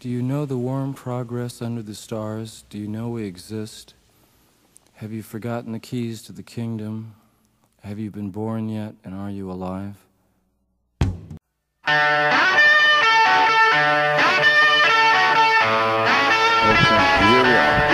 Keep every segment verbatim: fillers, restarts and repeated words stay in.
Do you know the warm progress under the stars? Do you know we exist? Have you forgotten the keys to the kingdom? Have you been born yet, and are you alive? Okay, here we are.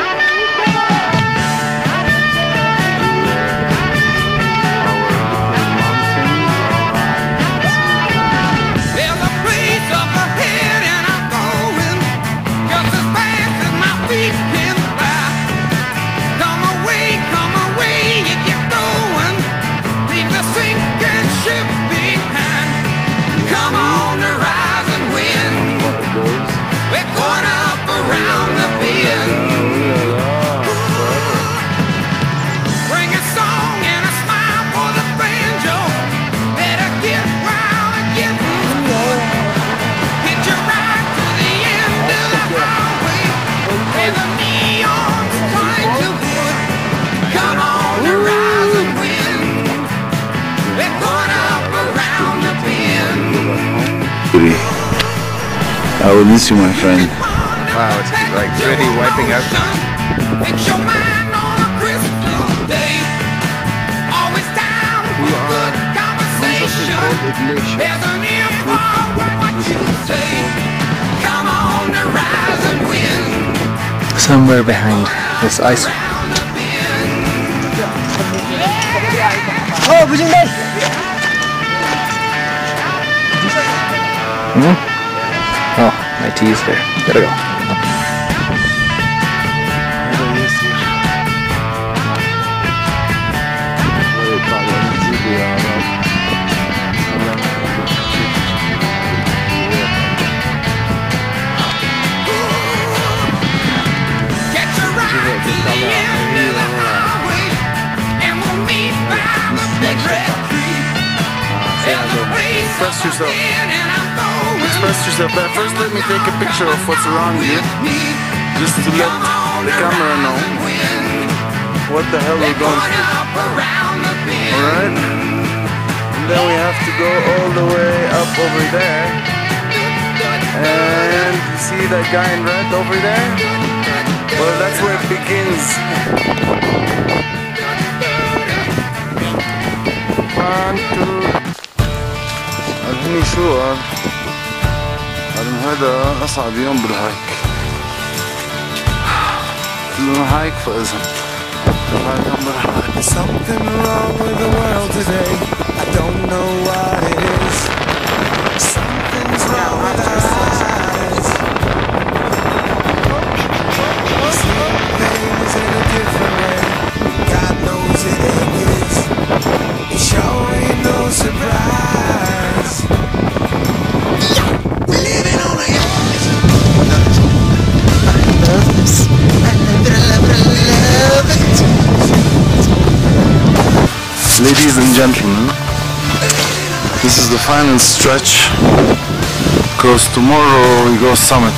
I will miss you, my friend. Wow, it's like really wiping out. Somewhere behind this ice. Oh, mm-hmm. Oh, my tea is there. Gotta go. Express yourself. Express yourself. But first let me take a picture of what's around you, just to let the camera know what the hell we're going through. Alright? And then we have to go all the way up over there. And you see that guy in red over there? Well, that's where it begins. One, two. أرهني شو أرهن هذا أصعب يوم بالهايك. كله هايك فإذا There's something wrong with the world today. I don't know what it is. Something's wrong with our eyes. Seeing things in a different way. God knows it ain't his. It sure ain't no surprise. Living on a edge. I love this. I love it, I love it, I love it. Ladies and gentlemen, this is the final stretch. Because tomorrow we go summit.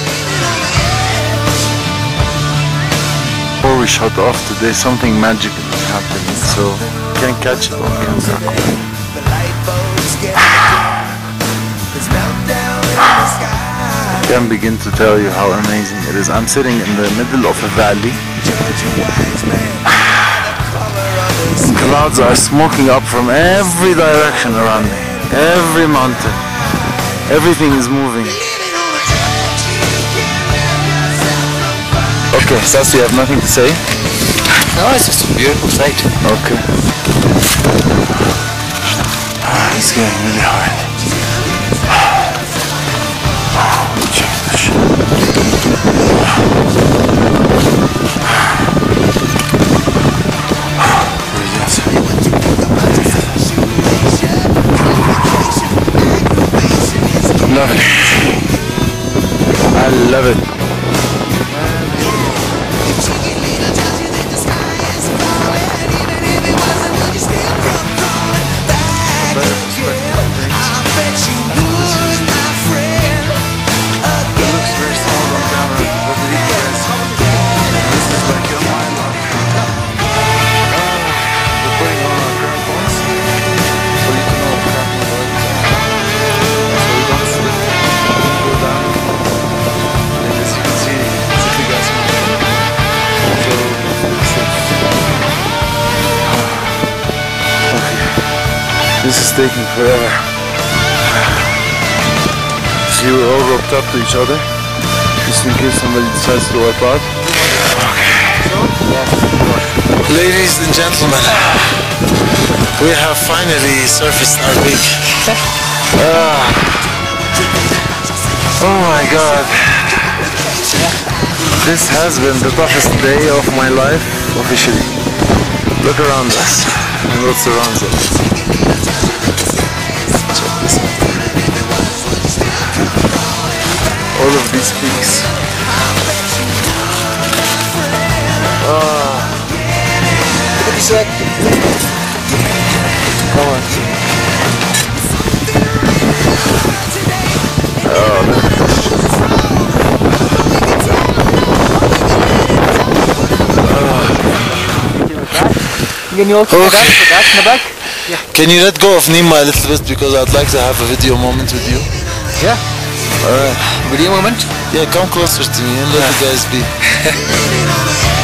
Before we shut off today, something magical is happening, so can't catch it on camera. I can't begin to tell you how amazing it is. I'm sitting in the middle of a valley. Clouds are smoking up from every direction around me. Every mountain. Everything is moving. Okay, Sas, you have nothing to say? No, it's just a beautiful sight. Okay. Ah, it's getting really hard. Check this shit. Love it. I love it. This is taking forever. See, we're all roped up to each other, just in case somebody decides to wipe out. Okay. Ladies and gentlemen, we have finally surfaced our peak. Ah. Oh my God. This has been the toughest day of my life, officially. Look around us and what surrounds us. Check this out. All of these peaks. Ah. Look at this one. Come on. Oh, look at this shit. Can you also Okay. that, that in the back? Yeah. Can you let go of Nima a little bit because I'd like to have a video moment with you? Yeah. Alright. Video moment? Yeah, come closer to me and let the guys be.